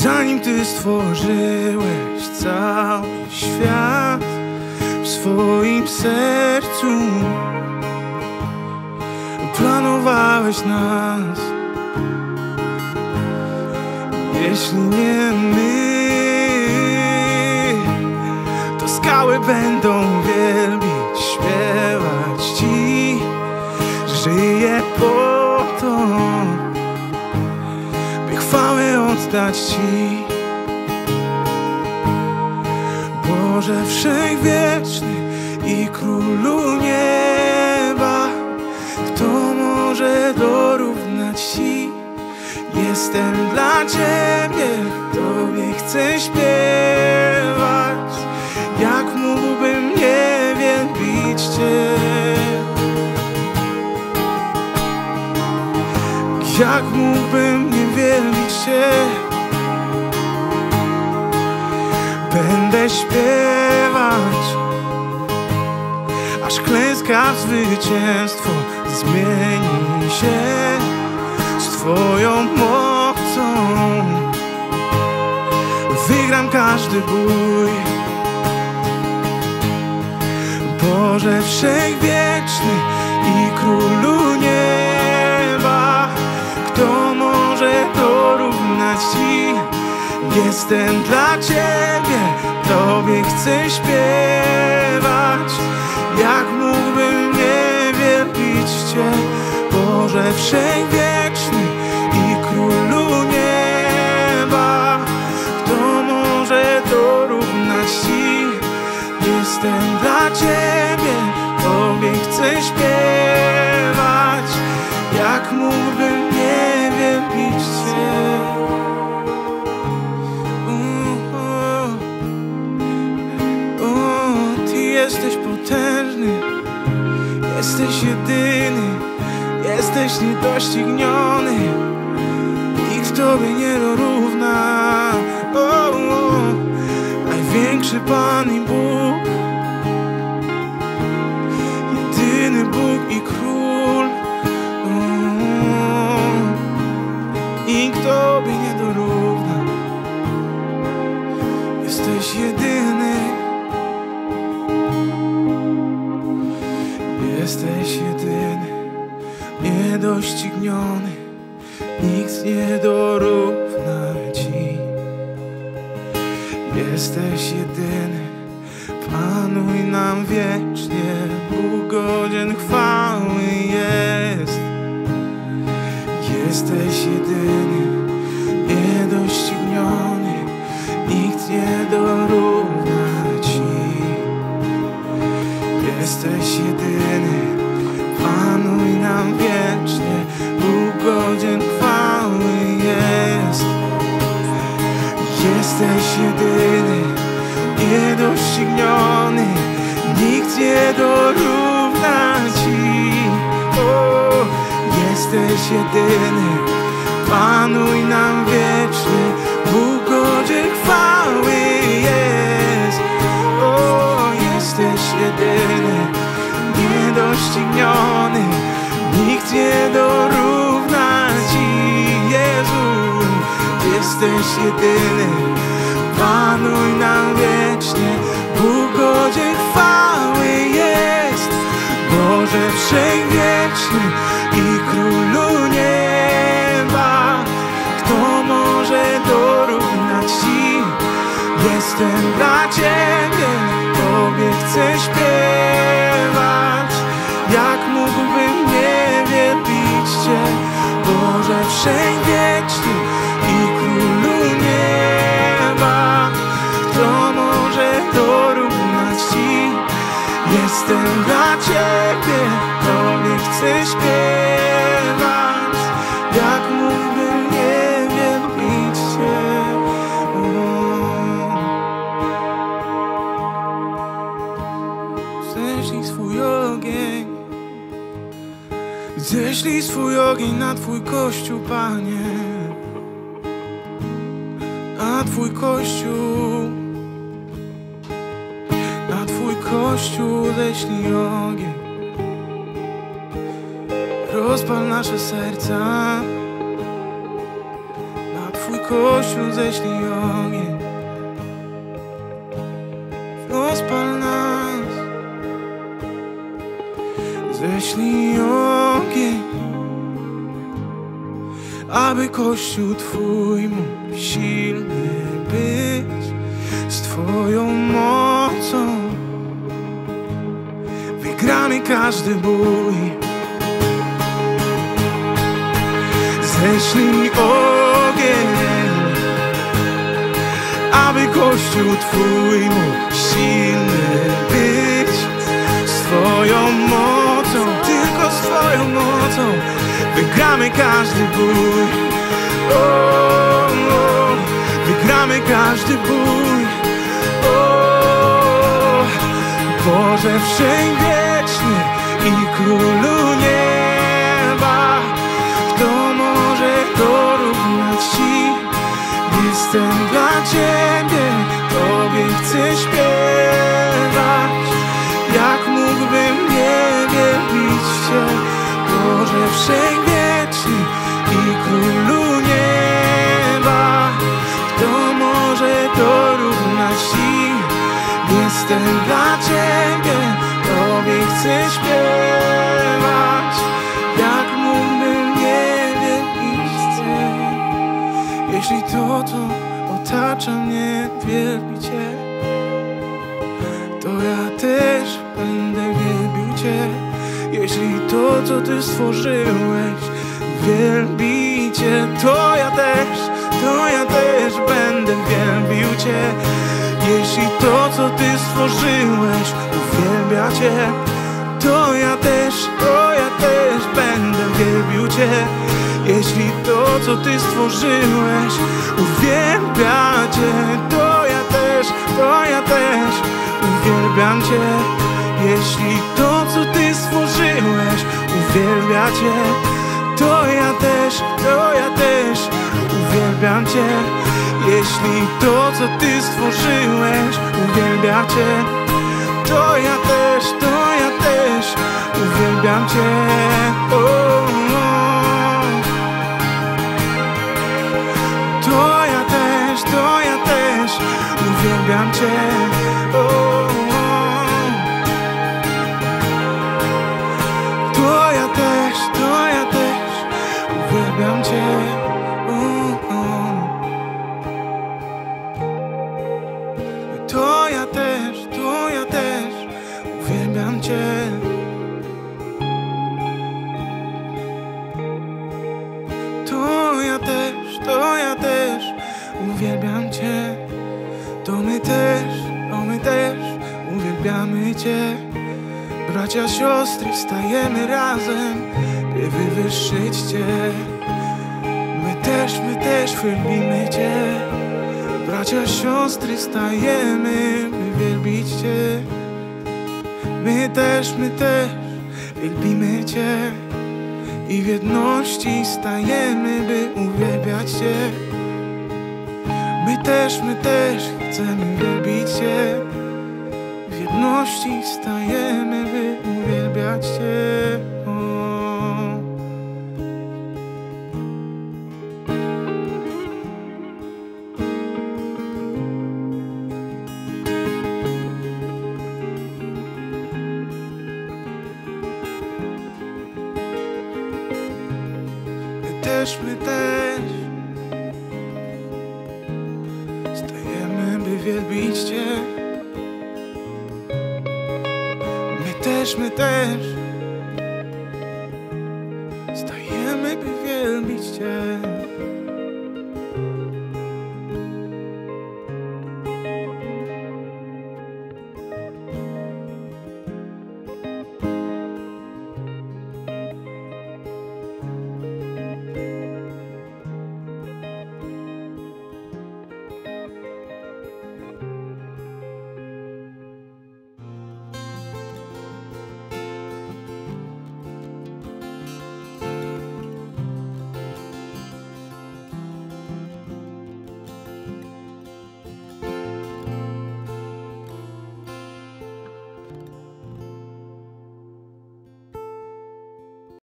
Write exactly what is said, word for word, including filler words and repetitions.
Zanim Ty stworzyłeś cały świat w swoim sercu, planowałeś nas. Jeśli nie my, to skały będą wielbić, śpiewać Ci, że żyję po to, by chwałę oddać Ci. Boże Wszechwieczny i Królu nieba, kto może dorównać Ci? Jestem dla Ciebie, Tobie chcę śpiewać. Jak mógłbym nie wielbić Cię? Jak mógłbym nie wielbić Cię? Będę śpiewać, aż klęska w zwycięstwo zmieni się z Twoją mocą. Wygram każdy bój. Boże Wszechwieczny i Królu nieba, kto może dorównać Ci? Jestem dla Ciebie, Tobie chcę śpiewać. Jak mógłbym nie wielbić Cię? Boże Wszechwieczny i Królu nieba, kto może dorównać Ci? Jestem dla Ciebie, Tobie chcę śpiewać. Jak mógłbym nie wielbić Cię? Jesteś potężny, jesteś jedyny, jesteś niedościgniony, nikt Tobie nie dorówna. Oh, oh. Największy Pan i Bóg, jedyny Bóg i Król. Oh, nikt Tobie nie dorówna. Jesteś jedyny. Jesteś jedyny, niedościgniony, nikt nie dorówna Ci. Jesteś jedyny, panuj nam wiecznie, Bóg godzien chwały jest. Jesteś jedyny, niedościgniony, nikt nie dorówna Ci. Jesteś jedyny, panuj nam wiecznie, Bóg godzien chwały jest. Jesteś jedyny, niedościgniony, nikt nie dorówna Ci. O, jesteś jedyny, panuj nam wiecznie, Bóg godzien chwały jest. O, jesteś jedyny, niedościgniony, nikt nie dorówna Ci. Jezu, jesteś jedyny, panuj nam wiecznie, Bóg godzien chwały jest. Boże Wszechwieczny i Królu nieba, kto może dorównać Ci? Jestem dla Ciebie, Tobie chcę śpiewać. Jak mógłbym nie wielbić Cię? Boże Wszechwieczny i Królu nieba, kto może dorównać Ci? Jestem dla Ciebie, Tobie chcę śpiewać. Jak mógłbym nie wielbić Cię? Ześlij swój ogień, ześlij swój ogień na Twój Kościół, Panie, na Twój Kościół, na Twój Kościół ześlij ogień. Rozpal nasze serca na Twój Kościół ześlij ogień, rozpal nas, ześlij ogień, aby Kościół Twój mógł silny być. Z Twoją mocą wygramy każdy bój. Ześlij ogień, aby Kościół Twój mógł silny być. Z Twoją mocą, tylko z Twoją mocą wygramy każdy bój. O, o, wygramy każdy bój. O, Boże Wszechwieczny i Królu nieba, kto może dorównać Ci? Jestem dla Ciebie, Tobie chcę śpiewać. Jak mógłbym nie wielbić Cię, Boże Wszechwieczny i Królu nieba, kto może dorównać Ci? Jestem dla Ciebie, Tobie chcę śpiewać. Jak mógłbym nie wielbić Cię? Jeśli to, co otacza mnie, wielbi Cię, to ja też będę wielbił Cię. Jeśli to, co Ty stworzyłeś, wielbi Cię, to ja też, to ja też będę wielbił Cię. Jeśli to, co Ty stworzyłeś, uwielbia Cię, to ja też, to ja też będę wielbił Cię. Jeśli to, co Ty stworzyłeś, uwielbia Cię, to ja też, to ja też uwielbiam Cię. Jeśli to, co Ty stworzyłeś, uwielbia Cię, to ja też, to ja też uwielbiam Cię. Jeśli to, co Ty stworzyłeś, uwielbia Cię, to ja też, to ja też uwielbiam Cię. O, o. To ja też, to ja też uwielbiam Cię. O, o. To ja też, to ja też uwielbiam Cię. O, o. To ja też, to ja też uwielbiam Cię. To ja też, to ja też uwielbiam Cię. To my też, to my też uwielbiamy Cię. Bracia, siostry, wstajemy razem, by wywyższyć Cię. My też, my też wielbimy Cię. Bracia, siostry, stajemy, by wielbić Cię. My też, my też wielbimy Cię. I w jedności stajemy, by uwielbiać Cię. My też, my też chcemy wielbić Cię. W jedności stajemy, by uwielbiać Cię. O. My też, my też stajemy, by wielbić Cię. My też, my też